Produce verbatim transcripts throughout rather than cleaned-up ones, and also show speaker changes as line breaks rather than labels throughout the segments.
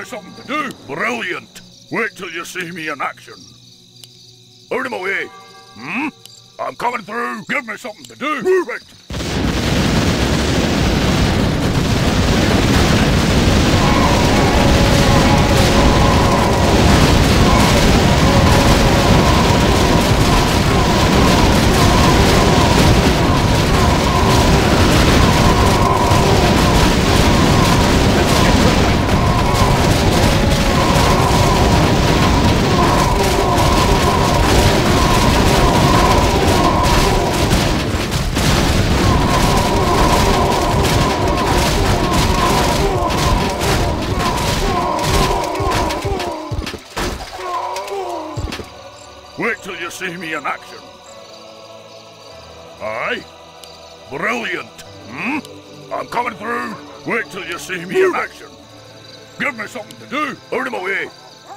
something to do. Brilliant. Wait till you see me in action. Out of my way. Hmm? I'm coming through. Give me something to do. Move it. Wait till you see me in action. Aye? Brilliant. Hmm? I'm coming through. Wait till you see me in action. Give me something to do. Out of my way.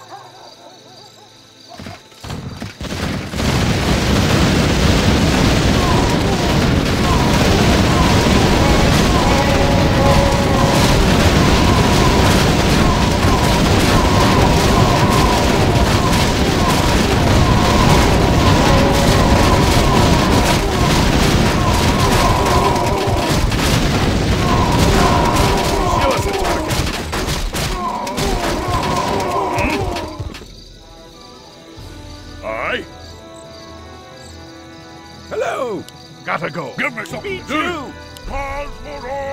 Aye?
Hello! Gotta go.
Give me something
Me
to do.
too.
Pause for all.